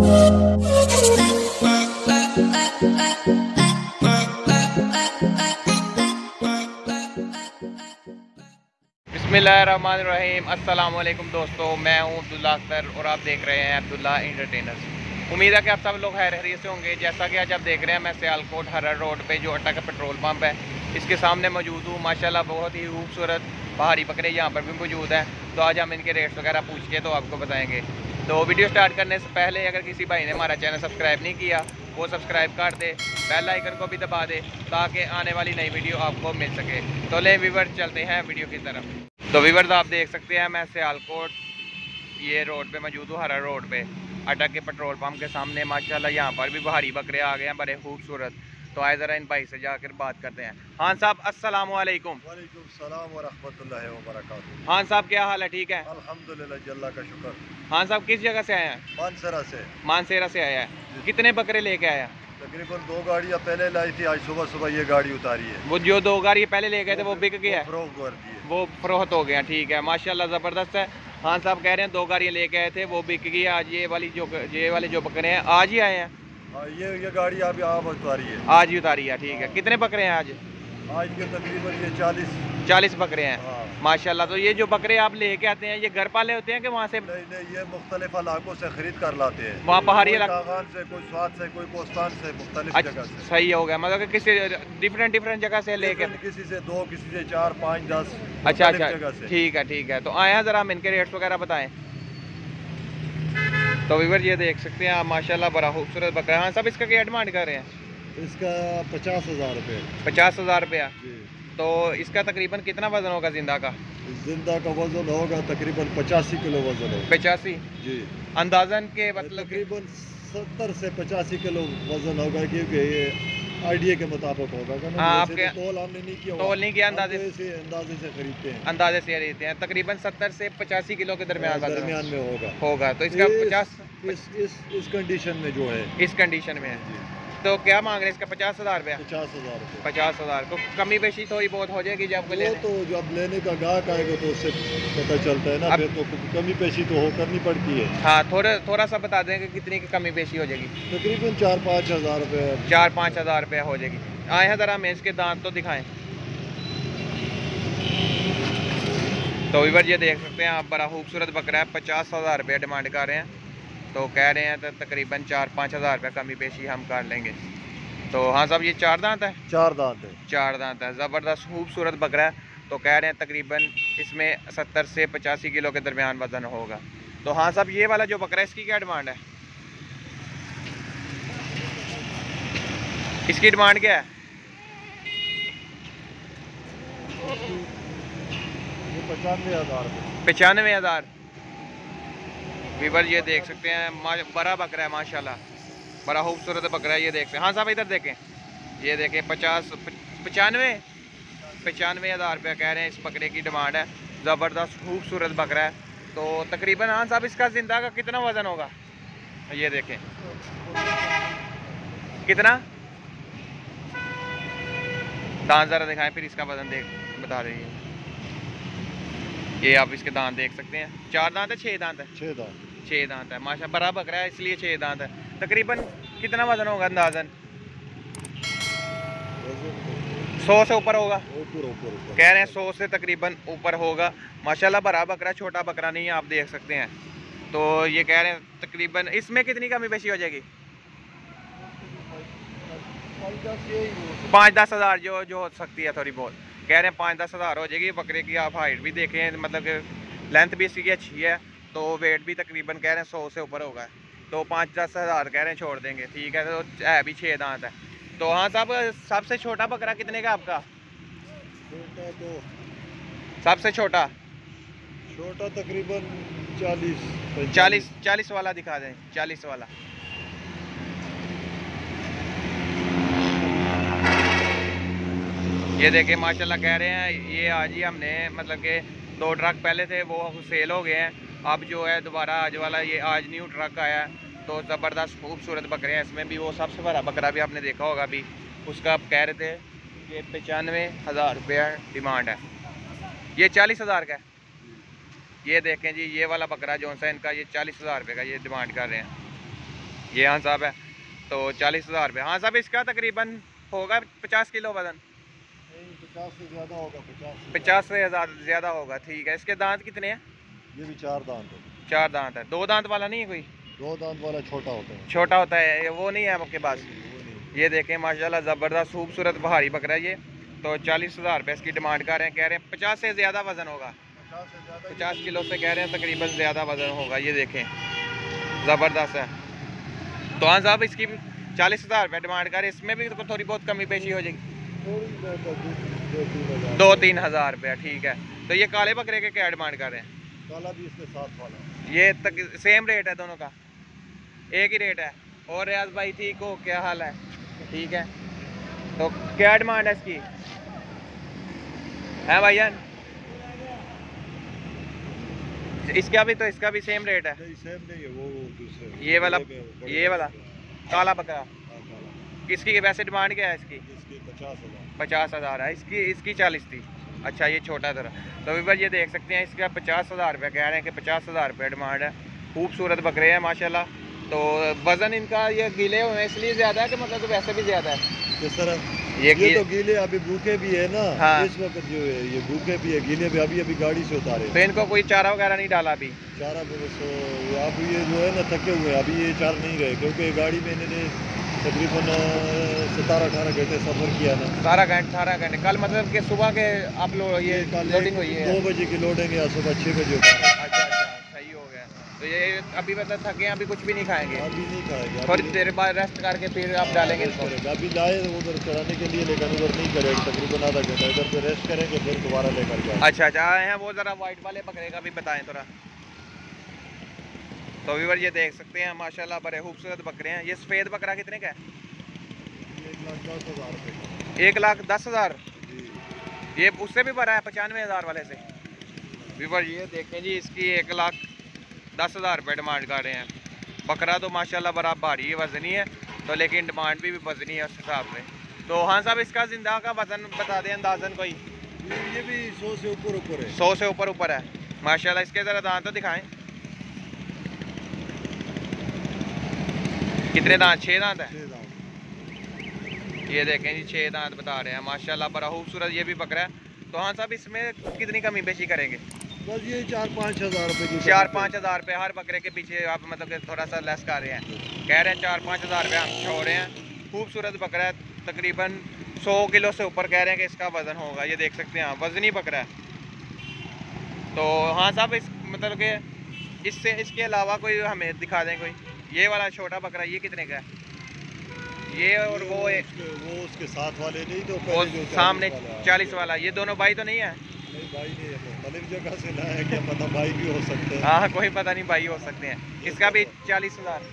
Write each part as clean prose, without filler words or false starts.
बिस्मिल्लाहिर्रहमानिर्रहीम। अस्सलाम वालेकुम दोस्तों, मैं हूं अब्दुल्ला अख्तर और आप देख रहे हैं अब्दुल्ला एंटरटेनर्स। उम्मीद है कि आप सब लोग खैरियत से होंगे। जैसा कि आज आप देख रहे हैं, मैं सियालकोट हरर रोड पे जो अट्टा का पेट्रोल पंप है इसके सामने मौजूद हूँ। माशाल्लाह बहुत ही खूबसूरत पहाड़ी बकरे यहाँ पर भी मौजूद हैं। तो आज हम इनके रेट्स वगैरह पूछ के तो आपको बताएंगे। तो वीडियो स्टार्ट करने से पहले अगर किसी भाई ने हमारा चैनल सब्सक्राइब नहीं किया वो सब्सक्राइब कर दे, बेल आइकन को भी दबा दे ताकि आने वाली नई वीडियो आपको मिल सके। तो ले व्यूअर्स, चलते हैं वीडियो की तरफ। तो व्यूअर्स, आप देख सकते हैं मैं सियालकोट ये रोड पे मौजूद हूँ, हरर रोड पे अटक के पेट्रोल पंप के सामने। माशाल्लाह यहाँ पर भी बाहरी बकरे आ गए हैं, बड़े खूबसूरत। तो आए ज़रा इन भाई से जाकर बात करते हैं। हाँ साहब, अस्सलाम वालेकुम। वालेकुम सलाम व रहमतुल्लाहि व बरकातुहू। हाँ साहब, क्या हाल है? ठीक है अल्हम्दुलिल्लाह, अल्लाह का शुक्र। हाँ साहब, किस जगह से आए हैं? मानसरा से। मानसेरा से आया है। कितने बकरे लेके आया? तकरीबन 2 गाड़ियाँ पहले लाई थी, आज सुबह सुबह ये गाड़ी उतारी है। वो जो 2 गाड़ी पहले ले गए थे वो बिक गया है, फरोख्त कर दी है। वो फरोख्त हो गया। ठीक है, माशाल्लाह ज़बरदस्त है। हाँ साहब कह रहे हैं 2 गाड़ियाँ लेके आए थे वो बिक गई। आज ये वाले जो बकरे हैं आज ही आए हैं। हाँ, ये गाड़ी अभी आप उतारी है, आज ही उतारी है। ठीक है, कितने बकरे हैं आज? आज के तकरीबन ये 40 बकरे हैं। हाँ। माशाल्लाह। तो ये जो बकरे आप लेके आते हैं ये घर पाले होते हैं कि वहाँ से? नहीं, ये मुख्तलिफ इलाकों से खरीद कर लाते हैं। वहाँ पहाड़ी कोई इलाका कागान से, कोई स्वाद से, कोई कोस्तान से, मुख्तलिफ अच्छा, जगह से। सही हो गया। मतलब कि किसी डिफरेंट जगह से लेके? किसी से 2, किसी से 4, 5, 10। अच्छा जगह से। ठीक है। तो आए हैं, ज़रा हम इनके रेट्स वगैरह बताएं। तो व्यूअर ये देख सकते हैं आप, माशाल्लाह बड़ा खूबसूरत बकरा है। हाँ सब, इसका क्या डिमांड कर रहे हैं? इसका 50,000 रुपये। 50,000 रुपया। तो इसका तकरीबन कितना वजन होगा जिंदा का? जिंदा का वजन होगा तकरीबन 85 किलो वजन होगा। 85 जी, अंदाजन के मतलब तकरीबन 70 से 85 किलो वजन होगा, क्योंकि ये आइडिया के मुताबिक होगा ना। हाँ, वैसे आपके तो तोल हमने नहीं किया, तोल नहीं किया, अंदाजे से खरीदते हैं। अंदाजे से रहते हैं। तकरीबन 70 से 85 किलो के दरमियान में होगा। तो इसका 50 इस कंडीशन में जो है, इस कंडीशन में है। तो क्या मांग रहे हैं इसका? 50,000 रुपया। 50,000 रुपये। 50,000 तो कमी बेशी थोड़ी बहुत हो जाएगी जब वो तो जब लेने का गाहक आएगा तो उससे पता चलता है ना। फिर तो कमी पेशी तो करनी पड़ती है। हाँ, थोड़ा सा बता दें कि कितनी की कमी पेशी हो जाएगी? तकरीबन 4-5 हज़ार रुपये। 4-5 हज़ार रुपया हो जाएगी। आए हैं ज़रा हमें इसके दांत तो दिखाएं। तो व्यूअर ये देख सकते हैं आप, बड़ा खूबसूरत बकरा है। 50,000 रुपया डिमांड कर रहे हैं। तो कह रहे हैं तो तकरीबन 4-5 हज़ार रुपये कमी पेशी हम कर लेंगे। तो हाँ साहब, ये 4 दांत है? 4 दांत है। 4 दांत है। ज़बरदस्त खूबसूरत बकरा है। तो कह रहे हैं तकरीबन इसमें 70 से 85 किलो के दरमियान वज़न होगा। तो हाँ साहब, ये वाला जो बकरा है इसकी क्या डिमांड है? इसकी डिमांड क्या है? 95,000 रुपये। 95,000। वीवर ये देख सकते हैं, बड़ा बकरा है माशाल्लाह, बड़ा खूबसूरत बकरा है। ये देखते हैं। हाँ साहब इधर देखें, ये देखें 95 हज़ार रुपया कह रहे हैं इस बकरे की डिमांड है। ज़बरदस्त खूबसूरत बकरा है। तो तकरीबन हाँ साहब, इसका जिंदा का कितना वज़न होगा? ये देखें कितना। दांत ज़रा दिखाएं, फिर इसका वज़न बता रही है। ये आप इसके दांत देख सकते हैं। 4 दांत है, 6 दांत है? 6 दांत है। माशा बड़ा बकरा है इसलिए 6 दांत है। तकरीबन कितना वजन होगा अंदाजन? 100 से ऊपर होगा। कह रहे हैं 100 से तकरीबन ऊपर होगा। माशाल्लाह बड़ा बकरा, छोटा बकरा नहीं है, आप देख सकते हैं। तो ये कह रहे हैं तकरीबन इसमें कितनी कमी बेशी हो जाएगी? 5-10 हज़ार जो हो सकती है थोड़ी बहुत। कह रहे हैं 5-10 हज़ार हो जाएगी। बकरे की आप हाइट भी देखें, मतलब कि लेंथ भी इसकी अच्छी है। तो वेट भी तकरीबन कह रहे हैं 100 से ऊपर होगा। तो 5-10 हज़ार कह रहे हैं छोड़ देंगे। ठीक है, तो है भी 6 दांत है। तो हाँ साहब, सबसे छोटा बकरा कितने का आपका? तो सबसे छोटा तकरीबन 40 वाला दिखा दें। 40 वाला। ये देखें माशाल्लाह, कह रहे हैं ये आज ही हमने मतलब कि 2 ट्रक पहले थे वो सेल हो गए हैं। अब जो है दोबारा आज वाला ये आज न्यू ट्रक आया है। तो ज़बरदस्त खूबसूरत बकरे हैं। इसमें भी वो सबसे बड़ा बकरा भी आपने देखा होगा अभी, उसका आप कह रहे थे कि 95,000 रुपया डिमांड है। ये 40,000 का है। ये देखें जी, ये वाला बकरा जो सा इनका, ये 40,000 रुपये का ये डिमांड कर रहे हैं। ये हाँ साहब है, तो 40,000 रुपये। हाँ साहब इसका तकरीबन होगा 50 किलो वजन, 50 से ज़्यादा होगा, 50 से ज़्यादा होगा। ठीक है, इसके दांत कितने हैं? ये भी 4 दांत है। 4 दांत है। 2 दांत वाला नहीं है कोई? 2 दांत वाला छोटा होता है। छोटा होता है, वो नहीं है आपके पास? वो नहीं। ये देखें माशाल्लाह ज़बरदस्त खूबसूरत पहाड़ी बकरा है ये। तो 40,000 रुपये इसकी डिमांड कर रहे हैं, कह रहे हैं 50 से ज़्यादा वज़न होगा, 50 किलो से कह रहे हैं तकरीबन ज़्यादा वज़न होगा। ये देखें ज़बरदस्त है। तो हाँ साहब इसकी 40,000 रुपये डिमांड कर रहे हैं, इसमें भी थोड़ी बहुत कमी पेशी हो जाएगी, 2-3 हज़ार रुपया। ठीक है, तो ये काले बकरे के क्या डिमांड कर रहे हैं? काला भी इसके साथ वाला। ये तक सेम रेट है दोनों का, एक ही रेट है। और रियाज भाई ठीक हो, क्या हाल है? ठीक है, तो क्या डिमांड है इसकी है भाईजान? इसका भी, तो इसका भी सेम रेट है? नहीं सेम नहीं है, वो दूसरे। ये वाला, ये वाला काला बकरा हाँ, काला। किसकी वैसे डिमांड क्या है इसकी? इसकी 50,000। 50,000 है, इसकी 40 थी। अच्छा ये छोटा तरह। तो विवर ये देख सकते हैं इसका 50,000 रुपये कह रहे हैं कि 50,000 रुपये डिमांड है। खूबसूरत बकरे हैं माशाल्लाह। तो वज़न इनका ये गीले हुए हैं इसलिए ज़्यादा है कि मतलब तो वैसे भी ज़्यादा है? किस तरह? ये तो गीले अभी भूखे भी है ना। हाँ। इस वक्त जो है ये भूखे भी है, गीले भी अभी गाड़ी से उतारे। तो इनको कोई चारा वगैरह नहीं डाला अभी? चारा अब ये जो है ना थके हुए अभी ये चार नहीं रहे, क्योंकि गाड़ी में इन्होंने तकरीबन 17-18 घंटे सफ़र किया ना। 18 घंटे। कल मतलब कि सुबह के आप लोग ये लोडिंग हुई है? 2 बजे की लोडिंग या सुबह 6 बजे। अच्छा, सही हो गया। तो ये अभी मतलब थके हैं, अभी कुछ भी नहीं खाएंगे? अभी नहीं खाएंगे, थोड़ी देर बाद रेस्ट करके फिर आप डालेंगे इसको? अभी लाए उधर चढ़ाने के लिए, लेकिन उधर नहीं करेंगे, तकरीबन आधा घंटा इधर पे रेस्ट करेंगे, फिर दोबारा लेकर जाएंगे। अच्छा आए हैं वो ज़रा वाइट वाले बकरे का भी बताएं थोड़ा। तो व्यूअर ये देख सकते हैं माशाल्लाह बड़े खूबसूरत बकरे हैं। ये सफ़ेद बकरा कितने का है? 1,10,000 रुपये। 1,10,000? ये उससे भी बड़ा है 95,000 वाले से। व्यूअर ये देखें जी, इसकी 1,10,000 रुपये डिमांड कर रहे हैं। बकरा तो माशाल्लाह बड़ा भारी वज़नी है, तो लेकिन डिमांड भी वज़नी है उस हिसाब से। तो हाँ साहब इसका जिंदा का वज़न बता दें अंदाज़न कोई? ये भी 100 से ऊपर है। 100 से ऊपर है माशाल्लाह। इसके ज़रा दांत तो दिखाएं, कितने दांत? 6 दांत है। ये देखें जी 6 दांत बता रहे हैं माशाल्लाह, बड़ा खूबसूरत ये भी बकरा है। तो हाँ साहब इसमें कितनी कमी पेशी करेंगे? बस ये 4-5 हज़ार रुपये। 4-5 हज़ार रुपये हर बकरे के पीछे आप मतलब कि थोड़ा सा लेस कर रहे हैं, कह रहे हैं 4-5 हज़ार रुपये हम छोड़ रहे हैं। खूबसूरत बकरा है, तकरीबन 100 किलो से ऊपर कह रहे हैं कि इसका वज़न होगा। ये देख सकते हैं वज़नी बकरा है। तो हाँ साहब इस मतलब कि इसके अलावा कोई हमें दिखा दें कोई। ये वाला छोटा बकरा ये कितने का है? ये और वो उसके साथ वाले नहीं, तो वो सामने 40 वाला, ये दोनों भाई तो नहीं है? नहीं भाई नहीं है, मतलब जगह से ना है, क्या पता भाई भी हो सकते हैं। हाँ कोई पता नहीं, भाई हो सकते हैं। इसका भी 40,000?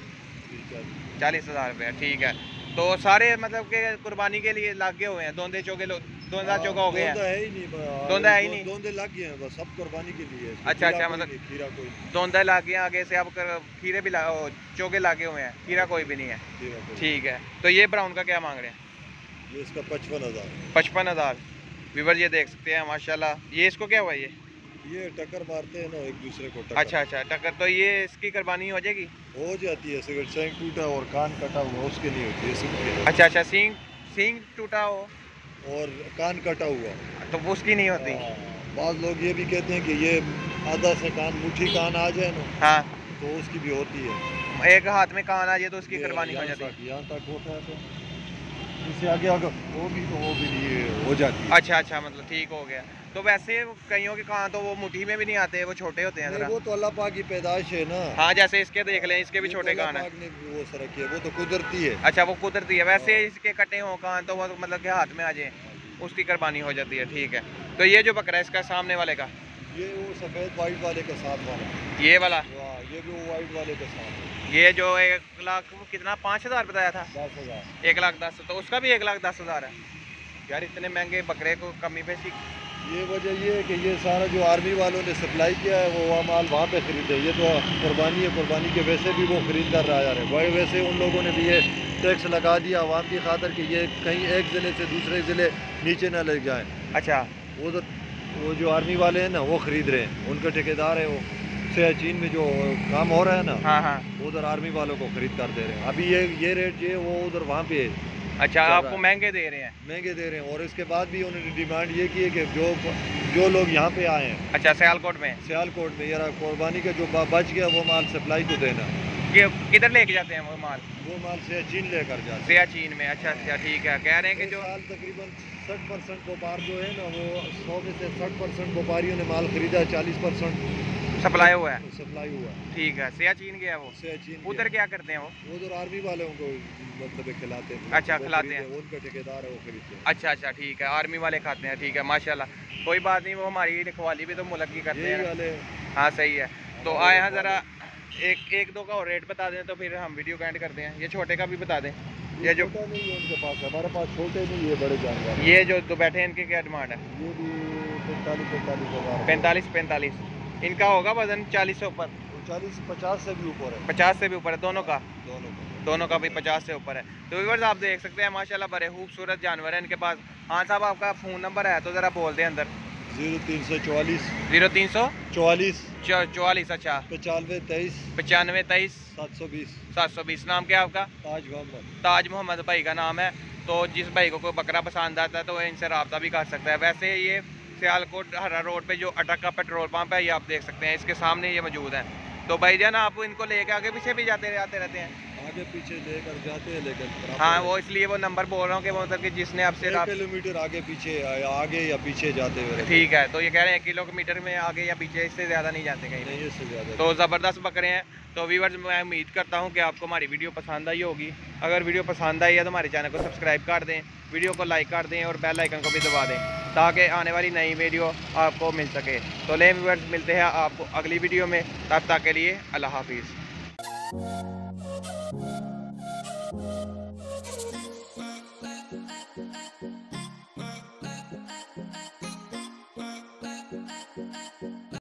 40,000 रुपये। ठीक है, तो सारे मतलब के कुर्बानी के लिए लागे हुए हैं? दोंदे चौगा हो गए हैं? दोंदा है ही नहीं, दोंदे लग गए हैं, बस सब कुर्बानी के लिए। अच्छा मतलब खीरा कोई दोंदा लागे हैं, आगे से अब खीरे भी चौगे लागे हुए हैं, खीरा कोई भी नहीं है। ठीक है, तो ये ब्राउन का क्या मांग रहे हैं? ये इसका 55,000। 55,000। व्यूअर ये देख सकते हैं माशाल्लाह। ये इसको क्या हुआ? ये टक्कर मारते हैं ना एक दूसरे को। अच्छा टक्कर। तो ये इसकी कुर्बानी हो जाएगी? हो जाती है, सिगर सींग टूटा और कान कटा हुआ उसके नहीं होती है। अच्छा सींग टूटा हो और कान कटा हुआ तो उसकी नहीं होती? बाद लोग ये भी कहते हैं कि ये आधा से कान, मुट्ठी कान आ जाए ना, हाँ, तो उसकी भी होती है। एक हाथ में कान आ जाए तो उसकी कुर्बानी हो जाती है? यहाँ तक होता है, तो इससे आगे वो भी नहीं हो जाती है। अच्छा मतलब ठीक हो गया। तो वैसे कईयों के कान तो वो मुट्ठी में भी नहीं आते, वो छोटे होते हैं। वो तो अल्लाह पाक की पैदाइश है ना। हाँ जैसे इसके देख लें, इसके भी छोटे कान है। वो सरक है, वो तो कुदरती है। अच्छा वो कुदरती है। वैसे इसके कटे हों कान तो वो मतलब के हाथ में आ जाए उसकी कुर्बानी हो जाती है। ठीक है, तो ये जो बकरा है इसका सामने वाले का, ये वो सफ़ेद वाइट वाले के साथ वाला, ये वाला, ये भी वो वाइट वाले के साथ। ये जो 1,00,000 कितना 5,000 बताया था? 10,000। 1,10,000, तो उसका भी 1,10,000 है। यार इतने महंगे बकरे को कमी पेशी। ये वजह ये है कि ये सारा जो आर्मी वालों ने सप्लाई किया है वो माल वहाँ पे ख़रीदे। ये तो कुर्बानी है, कुर्बानी के वैसे भी वो ख़रीद कर रहा है। भाई वैसे उन लोगों ने भी ये टैक्स लगा दिया आवाम की खातर कि ये कहीं एक ज़िले से दूसरे ज़िले नीचे ना लग जाए। अच्छा वो जो आर्मी वाले हैं ना वो ख़रीद रहे हैं, उनके ठेकेदार है वो सियाचिन में जो काम हो रहा है ना, हाँ हाँ। उधर आर्मी वालों को खरीद कर दे रहे हैं। अभी ये रेट ये वो उधर वहाँ पे है, अच्छा, चल आपको रहा है। महंगे दे रहे हैं? महंगे दे रहे हैं। और इसके बाद भी उन्होंने डिमांड ये की है कि जो लोग यहाँ पे आए हैं अच्छा, सियालकोट में सियालकोट में, यार कुर्बानी का जो बच गया वो माल सप्लाई को देना। किधर लेके जाते हैं वो माल? वो माल सियाचिन लेकर जाते हैं। सियाचिन में? अच्छा अच्छा, ठीक है। कह रहे हैं कि इस जो साल तकरीबन 60% व्यापार जो है ना, वो 100 में से 60% व्यापारियों ने माल खरीदा, 40% सप्लाई हुआ है। सप्लाई हुआ। ठीक है, सियाचिन गया वो। सियाचिन उधर क्या करते हैं वो? उधर आर्मी वालों को मतलब खिलाते हैं। अच्छा, वो खिलाते खरीदते हैं। उनका ठेकेदार है, वो खरीदते हैं। अच्छा अच्छा, ठीक है, आर्मी वाले खाते हैं। ठीक है, माशाल्लाह। कोई बात नहीं, वो हमारी रखवाली भी तो मुल्क की करते यही हैं। वाले हाँ सही है। तो हमारे आए हैं रखवाले। ज़रा एक दो का और रेट बता दें तो फिर हम वीडियो को एंड करते हैं। ये छोटे का भी बता दें। ये जो छोटा नहीं है उनके पास, हमारे पास छोटे नहीं है, बड़े जानवर। ये जो दो बैठे हैं, इनकी क्या डिमांड है? ये भी 45 हज़ार। 45 इनका होगा वजन 40 से ऊपर? 40-50 से भी ऊपर है। 50 से भी ऊपर है दोनों का? दोनों का भी 50 से ऊपर है। तो व्यूअर्स आप देख सकते हैं माशाल्लाह बड़े खूबसूरत जानवर हैं इनके पास। हाँ साहब, आपका फ़ोन नंबर है तो ज़रा बोल दें अंदर। 0344 0344 44। अच्छा, 95 23 95 23 720। 720। नाम क्या है आपका? ताज मोहम्मद। ताज मोहम्मद भाई का नाम है। तो जिस भाई को कोई बकरा पसंद आता है तो वह इनसे रब्ता भी कर सकता है। वैसे ये सियालकोट हरा रोड पे जो अटक का पेट्रोल पंप है, ये आप देख सकते हैं, इसके सामने ये मौजूद है। तो भाईजान आप इनको लेके आगे पीछे भी जाते रहते हैं? आगे पीछे लेकर जाते हैं, लेकिन हाँ, वो इसलिए वो नंबर बोल रहा हूँ कि वो मतलब कि जिसने आपसे 1 किलोमीटर आगे पीछे आगे या पीछे जाते हुए। ठीक है, तो ये कह रहे हैं किलोमीटर में आगे या पीछे, इससे ज़्यादा नहीं जाते कहीं। नहीं, इससे ज़्यादा। तो ज़बरदस्त बकरे हैं। तो व्यूअर्स मैं उम्मीद करता हूँ कि आपको हमारी वीडियो पसंद आई होगी। अगर वीडियो पसंद आई है तो हमारे चैनल को सब्सक्राइब कर दें, वीडियो को लाइक कर दें और बेल आइकन को भी दबा दें ताकि आने वाली नई वीडियो आपको मिल सके। तो ले व्यूअर्स, मिलते हैं आपको अगली वीडियो में। तब तक के लिए अल्लाह हाफिज़।